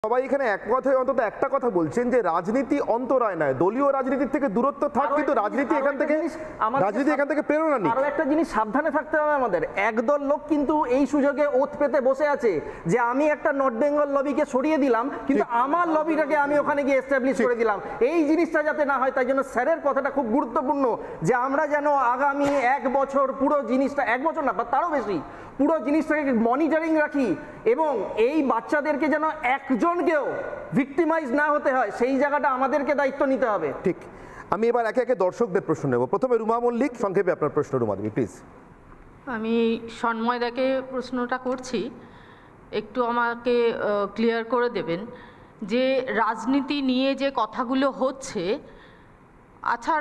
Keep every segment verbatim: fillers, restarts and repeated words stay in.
সবাই এখানে একমত হয়ে অন্তত একটা কথা বলছেন যে রাজনীতি অন্তরায় নয়, দলীয় রাজনীতির থেকে দূরত্ব থাক, কিন্তু রাজনীতি এখান থেকে রাজনীতি এখান থেকে প্রেরণা নেই। আরো একটা জিনিস সাবধানে থাকতে হবে আমাদের, একদল লোক কিন্তু এই সুযোগে ওত পেতে বসে আছে যে আমি একটা নর্থ বেঙ্গল লবিকে সরিয়ে দিলাম, কিন্তু আমার লবিটাকে আমি ওখানে গিয়ে এস্টাবলিশ করে দিলাম। এই জিনিসটা যাতে না হয় তাই জন্য স্যারের কথাটা খুব গুরুত্বপূর্ণ, যে আমরা যেন আগামী এক বছর পুরো জিনিসটা, এক বছর না বা তারও বেশি, পুরো জিনিসটাকে মনিটরিং রাখি এবং এই বাচ্চাদেরকে যেন একজনকেও ভিক্টিমাইজ না হতে হয়, সেই জায়গাটা আমাদেরকে দায়িত্ব নিতে হবে। ঠিক। আমি এবার একে একে দর্শকদের প্রশ্ন নেব। প্রথমে রুমা মল্লিক, সংক্ষেপে আপনার প্রশ্ন রুমা দেবী প্লিজ। আমি সন্ময়দাকে প্রশ্নটা করছি, একটু আমাকে ক্লিয়ার করে দেবেন যে রাজনীতি নিয়ে যে কথাগুলো হচ্ছে, আচ্ছা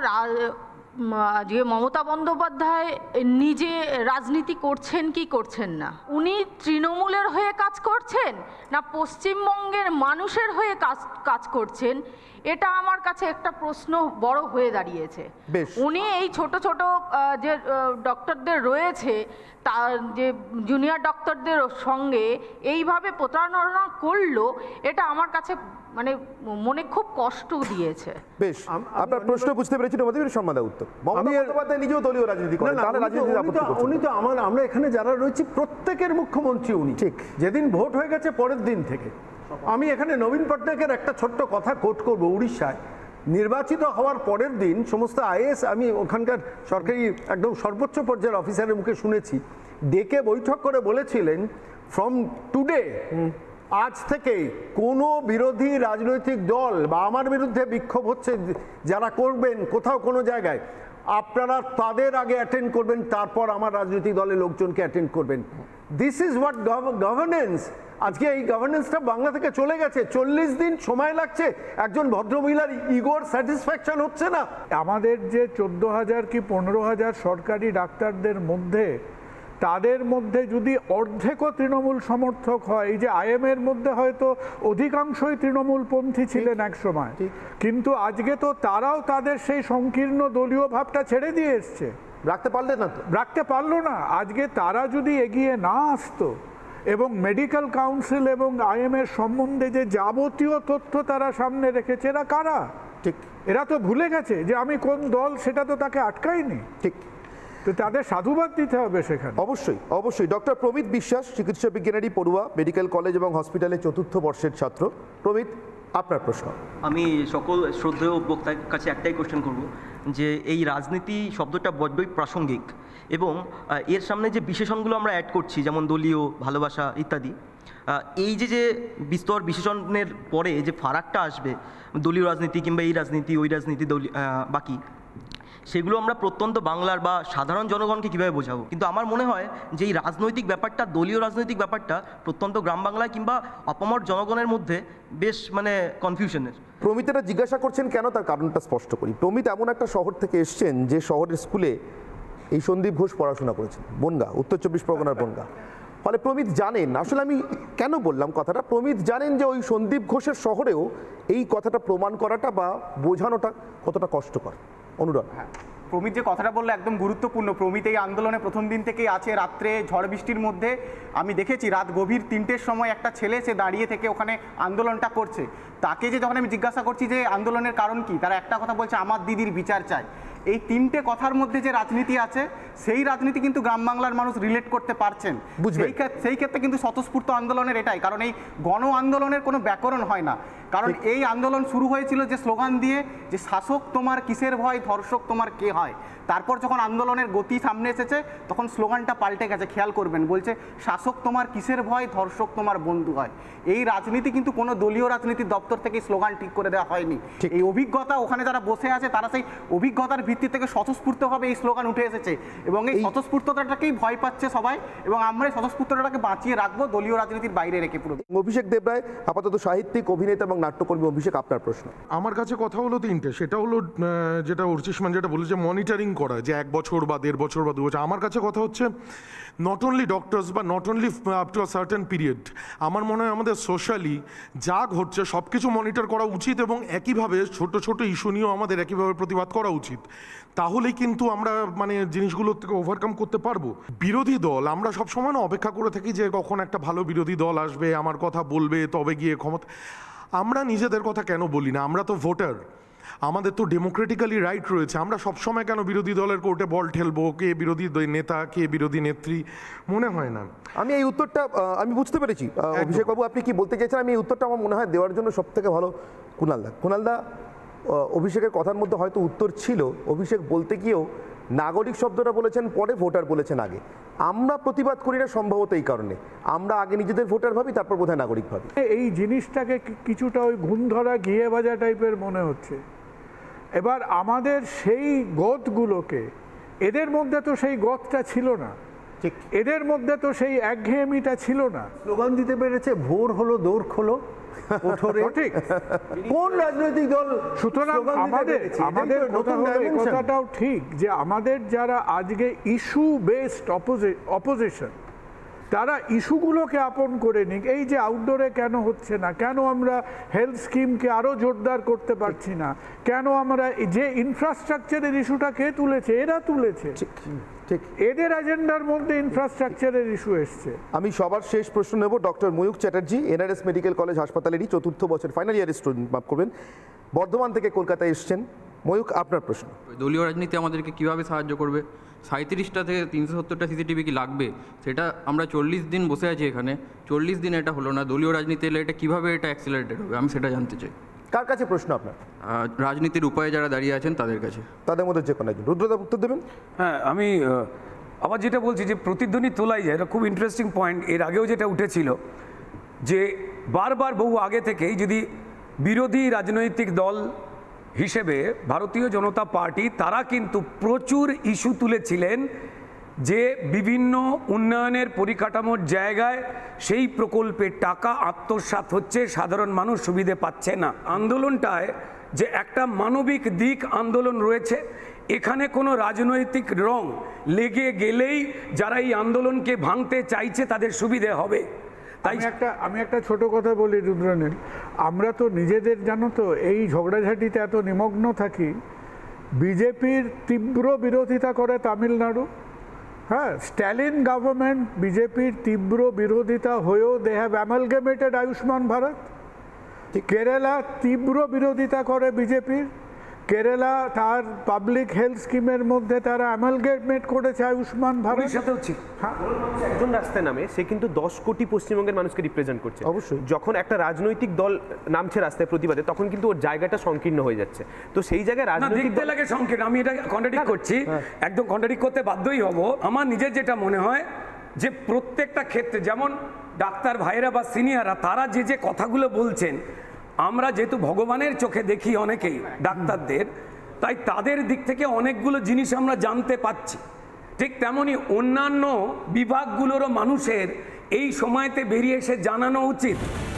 যে মমতা বন্দ্যোপাধ্যায় নিজে রাজনীতি করছেন কি করছেন না, উনি তৃণমূলের হয়ে কাজ করছেন না পশ্চিমবঙ্গের মানুষের হয়ে কাজ কাজ করছেন, এটা আমার কাছে একটা প্রশ্ন বড় হয়ে দাঁড়িয়েছে। উনি এই ছোট ছোট যে ডক্টরদের রয়েছে, তার যে জুনিয়র ডক্টরদের সঙ্গে এইভাবে প্রতারণা করলো, এটা আমার কাছে মানে মনে খুব কষ্ট দিয়েছে। বেশ, আপনার প্রশ্ন বুঝতে পেরেছি তোমাদের সম্মাননা উত্তর। মমতা বন্দ্যোপাধ্যায় নিজেও দলীয় রাজনীতি করেন, তাহলে রাজনীতি আপত্তি করছেন? উনি তো আমার আমরা এখানে যারা রয়েছি প্রত্যেকের মুখ্যমন্ত্রী উনি। ঠিক যেদিন ভোট হয়ে গেছে পরের দিন থেকে আমি এখানে নবীন পটনায়কের একটা ছোট্ট কথা কোট করব। উড়িষ্যায় নির্বাচিত হওয়ার পরের দিন সমস্ত আইএস, আমি ওখানকার সরকারি একদম সর্বোচ্চ পর্যায়ের অফিসারের মুখে শুনেছি, ডেকে বৈঠক করে বলেছিলেন ফ্রম টুডে, আজ থেকে কোনো বিরোধী রাজনৈতিক দল বা আমার বিরুদ্ধে বিক্ষোভ হচ্ছে যারা করবেন কোথাও কোনো জায়গায়, আপনারা তাদের আগে অ্যাটেন্ড করবেন, তারপর আমার রাজনৈতিক দলের লোকজনকে অ্যাটেন্ড করবেন। This is what governance. আজকে এই গভর্নেন্সটা বাংলা থেকে চলে গেছে। চল্লিশ দিন সময় লাগছে, একজন ভদ্রমহিলার ইগোর স্যাটিসফ্যাকশন হচ্ছে না। আমাদের যে চোদ্দ হাজার কি পনেরো হাজার সরকারি ডাক্তারদের মধ্যে, তাদের মধ্যে যদি অর্ধেকও তৃণমূল সমর্থক হয়, এই যে আইএম এর মধ্যে হয়তো অধিকাংশই তৃণমূলপন্থী ছিলেন এক সময়, কিন্তু আজকে তো তারাও তাদের সেই সংকীর্ণ দলীয় ভাবটা ছেড়ে দিয়ে এসছে। রাখতে পারলে না তো রাখতে পারলো না। আজকে তারা যদি এগিয়ে না আসতো এবং মেডিকেল কাউন্সিল এবং আইএম এর সম্বন্ধে যে যাবতীয় তথ্য তারা সামনে রেখেছে, এরা কারা? ঠিক, এরা তো ভুলে গেছে যে আমি কোন দল, সেটা তো তাকে আটকায়নি। ঠিক, তো তাদের সাধুবাদ দিতে হবে সেখানে। অবশ্যই অবশ্যই। ডক্টর প্রমিত বিশ্বাস, চিকিৎসা বিজ্ঞানেরই পড়ুয়া, মেডিকেল কলেজ এবং হসপিটালে চতুর্থ বর্ষের ছাত্র। প্রমিত, আপনার প্রশ্ন। আমি সকল শ্রদ্ধেয় বক্তার কাছে একটাই কোশ্চেন করব যে এই রাজনীতি শব্দটা বড্ডই প্রাসঙ্গিক এবং এর সামনে যে বিশেষণগুলো আমরা অ্যাড করছি, যেমন দলীয়, ভালোবাসা ইত্যাদি, এই যে যে বিস্তর বিশেষণের পরে যে ফারাকটা আসবে, দলীয় রাজনীতি কিংবা এই রাজনীতি ওই রাজনীতি দলীয় বাকি, সেগুলো আমরা প্রত্যন্ত বাংলার বা সাধারণ জনগণকে কীভাবে বোঝাবো? কিন্তু আমার মনে হয় যে এই রাজনৈতিক ব্যাপারটা, দলীয় রাজনৈতিক ব্যাপারটা প্রত্যন্ত গ্রাম বাংলায় কিংবা অপামর জনগণের মধ্যে বেশ মানে কনফিউশনের। প্রমিতেরা জিজ্ঞাসা করছেন কেন, তার কারণটা স্পষ্ট করি। প্রমিত এমন একটা শহর থেকে এসছেন যে শহরের স্কুলে এই সন্দীপ ঘোষ পড়াশোনা করেছেন, বনগা, উত্তর চব্বিশ পরগনার বনগা। ফলে প্রমিত জানেন, আসলে আমি কেন বললাম কথাটা, প্রমিত জানেন যে ওই সন্দীপ ঘোষের শহরেও এই কথাটা প্রমাণ করাটা বা বোঝানোটা কতটা কষ্টকর। অনুরাগ। হ্যাঁ, প্রমিত যে কথাটা বললো একদম গুরুত্বপূর্ণ। প্রমিত এই আন্দোলনে প্রথম দিন থেকেই আছে। রাত্রে ঝড় বৃষ্টির মধ্যে আমি দেখেছি রাত গভীর তিনটের সময় একটা ছেলে সে দাঁড়িয়ে থেকে ওখানে আন্দোলনটা করছে। তাকে যে যখন আমি জিজ্ঞাসা করছি যে আন্দোলনের কারণ কি, তারা একটা কথা বলছে, আমার দিদির বিচার চাই। এই তিনটে কথার মধ্যে যে রাজনীতি আছে, সেই রাজনীতি কিন্তু গ্রাম বাংলার মানুষ রিলেট করতে পারছেন। সেই সেই ক্ষেত্রে কিন্তু স্বতঃস্ফূর্ত আন্দোলনের এটাই কারণ, এই গণ আন্দোলনের কোনো ব্যাকরণ হয় না। কারণ এই আন্দোলন শুরু হয়েছিল যে স্লোগান দিয়ে, যে শাসক তোমার কিসের ভয়, ধর্ষক তোমার কে হয়। তারপর যখন আন্দোলনের গতি সামনে এসেছে তখন স্লোগানটা পাল্টে গেছে, খেয়াল করবেন, বলছে শাসক তোমার কিসের ভয়, ধর্ষক তোমার বন্ধু হয়। এই রাজনীতি কিন্তু কোনো দলীয় রাজনীতির দপ্তর থেকে স্লোগান ঠিক করে দেওয়া হয়নি। এই অভিজ্ঞতা, ওখানে যারা বসে আছে তারা সেই অভিজ্ঞতার ভিত্তি থেকে স্বতঃস্ফূর্তভাবে এই স্লোগান উঠে এসেছে এবং এই স্বতঃস্ফূর্ততাটাকেই ভয় পাচ্ছে সবাই এবং আমরা এই স্বতঃস্ফূর্ততাটাকে বাঁচিয়ে রাখবো দলীয় রাজনীতির বাইরে রেখে। পুরো অভিষেক দেবরায় আপাতত সাহিত্যিক, অভিনেতা এবং নাট্যকর্মী অভিষেক, আপনার প্রশ্ন। আমার কাছে কথা হলো তিনটে। সেটা হলো আহ, যেটা অর্চিষ্মান যেটা বলে যে মনিটরিং করা, যে এক বছর বা দেড় বছর বা দু বছর। আমার কাছে কথা হচ্ছে নট অনলি ডক্টরস বা not only up to a certain period. আমার মনে হয় আমাদের সোশ্যালি যা ঘটছে সব কিছু মনিটর করা উচিত, এবং একইভাবে ছোট ছোট ইস্যু নিয়েও আমাদের একইভাবে প্রতিবাদ করা উচিত। তাহলেই কিন্তু আমরা মানে জিনিসগুলোর থেকে ওভারকাম করতে পারবো। বিরোধী দল, আমরা সবসময় না অপেক্ষা করে থাকি যে কখন একটা ভালো বিরোধী দল আসবে, আমার কথা বলবে, তবে গিয়ে ক্ষমতা। আমরা নিজেদের কথা কেন বলি না? আমরা তো ভোটার, আমাদের তো ডেমোক্রেটিক্যালি রাইট রয়েছে। আমরা সবসময় কেন বিরোধী দলের কোর্টে বল ঠেলবো? কে বিরোধী নেতা, কে বিরোধী নেত্রী, মনে হয় না। আমি এই উত্তরটা আমি বুঝতে পেরেছি অভিষেক বাবু, আপনি কি বলতে চাইছেন। আমি এই উত্তরটা আমার মনে হয় দেওয়ার জন্য সব থেকে ভালো কুণালদা। কুণালদা, অভিষেকের কথার মধ্যে হয়তো উত্তর ছিল। অভিষেক বলতে গিয়েও নাগরিক শব্দটা বলেছেন, পরে ভোটার বলেছেন আগে। আমরা প্রতিবাদ করি না সম্ভবত এই কারণে, আমরা আগে নিজেদের ভোটার ভাবি, তারপর বোধহয় নাগরিক ভাবি। এই জিনিসটাকে কিছুটা ওই ঘুণ ধরা ঘিয়ে ভাজা টাইপের মনে হচ্ছে। এবার আমাদের সেই গতগুলোকে, এদের মধ্যে তো সেই গতটা ছিল না, এদের মধ্যে তো সেই একঘেয়েমিটা ছিল না। স্লোগান দিতে পেরেছে ভোর হলো দৌড় খোলো ঠিক। কোন রাজনৈতিক দল? সুতরাং আমাদের আমাদের কথাটাও ঠিক যে আমাদের যারা আজকে ইস্যু বেসড অপোজিশন, তারা ইস্যুগুলোকে আপন করে নিক। এই যে আউটডোরে কেন হচ্ছে না, কেন আমরা হেলথ স্কিমকে আরো জোরদার করতে পারছি না, কেন আমরা যে ইনফ্রাস্ট্রাকচারের ইস্যুটা কে তুলেছে, এরা তুলেছে। ঠিক, এদের এজেন্ডার মধ্যে ইনফ্রাস্ট্রাকচারের ইস্যু এসছে। আমি সবার শেষ প্রশ্ন নেব doctor Mayukh Chatterjee, NRS medical college হাসপাতালেরই চতুর্থ বছর ফাইনাল ইয়ারের স্টুডেন্ট, মাফ করবেন, বর্ধমান থেকে কলকাতায় এসছেন। ময়ূক, আপনার প্রশ্ন। দলীয় রাজনীতি আমাদেরকে কিভাবে সাহায্য করবে? সাঁত্রিশটা থেকে তিনশো সত্তরটা সিসিটিভি কি লাগবে? সেটা আমরা চল্লিশ দিন বসে আছি এখানে, চল্লিশ দিন এটা হলো না। দলীয় রাজনীতি এলে এটা কীভাবে এটা অ্যাক্সিলারেটেড হবে, আমি সেটা জানতে চাই। কার কাছে প্রশ্ন আপনার? রাজনীতির উপায়ে যারা দাঁড়িয়ে আছেন তাদের কাছে। তাদের মধ্যে যে কোনো একজন। রুদ্রদা উত্তর দেবেন। হ্যাঁ, আমি আবার যেটা বলছি যে প্রতিধ্বনি তোলাই যায়, এটা খুব ইন্টারেস্টিং পয়েন্ট। এর আগেও যেটা উঠেছিল যে বারবার বহু আগে থেকেই যদি বিরোধী রাজনৈতিক দল হিসেবে ভারতীয় জনতা পার্টি, তারা কিন্তু প্রচুর ইস্যু তুলেছিলেন যে বিভিন্ন উন্নয়নের পরিকাঠামোর জায়গায় সেই প্রকল্পের টাকা আত্মসাৎ হচ্ছে, সাধারণ মানুষ সুবিধে পাচ্ছে না। আন্দোলনটায় যে একটা মানবিক দিক আন্দোলন রয়েছে, এখানে কোনো রাজনৈতিক রং লেগে গেলেই যারা এই আন্দোলনকে ভাঙতে চাইছে তাদের সুবিধে হবে। তাই একটা আমি একটা ছোট কথা বলি রুদ্রনীল, আমরা তো নিজেদের জানো তো এই ঝগড়াঝাটিতে এত নিমগ্ন থাকি। বিজেপির তীব্র বিরোধিতা করে তামিলনাড়ু, হ্যাঁ, স্ট্যালিন গভর্নমেন্ট বিজেপির তীব্র বিরোধিতা হয়েও they have amalgamated Ayushman Bharat. Kerala তীব্র বিরোধিতা করে বিজেপির, কেরালা তার পাবলিক হেলথ স্কিমের মধ্যে তারা অ্যামালগেমেট করেছে আয়ুষ্মান ভারত। একজন রাস্তায় নামে সে কিন্তু দশ কোটি পশ্চিমবঙ্গের মানুষকে রিপ্রেজেন্ট করছে। অবশ্যই যখন একটা রাজনৈতিক দল নামছে রাস্তায় প্রতিবাদে, তখন কিন্তু ওর জায়গাটা সংকীর্ণ হয়ে যাচ্ছে। তো সেই জায়গায় রাজনৈতিক দল লাগে সংকীর্ণ। আমি এটা কন্ট্রাডিক্ট করছি, একদম কন্ট্রাডিক্ট করতে বাধ্যই হব। আমার নিজের যেটা মনে হয় যে প্রত্যেকটা ক্ষেত্রে, যেমন ডাক্তার ভাইরা বা সিনিয়ররা তারা যে যে কথাগুলো বলছেন, আমরা যেহেতু ভগবানের চোখে দেখি অনেকেই ডাক্তারদের, তাই তাদের দিক থেকে অনেকগুলো জিনিস আমরা জানতে পাচ্ছি। ঠিক তেমনি অন্যান্য বিভাগগুলোরও মানুষের এই সময়তে বেরিয়ে এসে জানানো উচিত